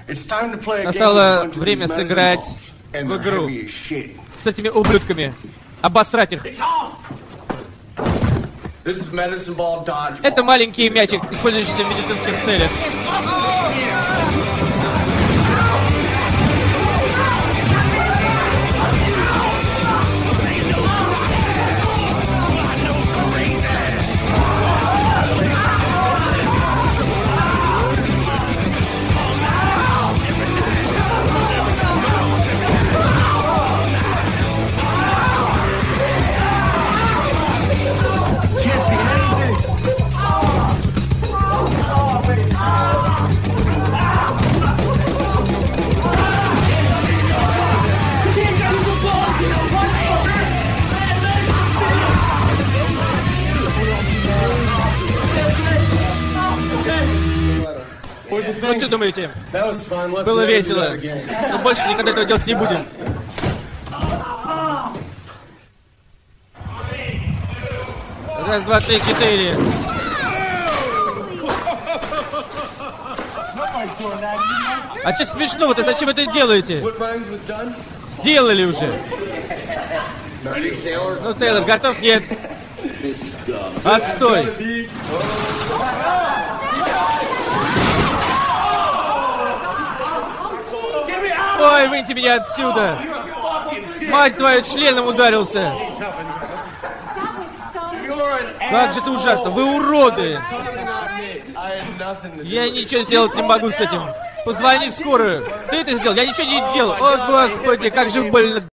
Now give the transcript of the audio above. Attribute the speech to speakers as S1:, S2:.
S1: Настало время сыграть в игру с этими ублюдками. Обосрать их. Это маленький мячик, использующийся в медицинских целях. Ну что думаете? Было весело. Но больше никогда этого делать не будем. Раз, два, три, четыре. А что смешного-то? Зачем это делаете? Сделали уже. Ну, Тейлор, готов? Нет. Отстой. Ой, выньте меня отсюда! Мать твою, членом ударился! Как же это ужасно! Вы уроды! Я ничего сделать не могу с этим! Позвони в скорую! Ты это сделал? Я ничего не делал! О, Господи, как же больно!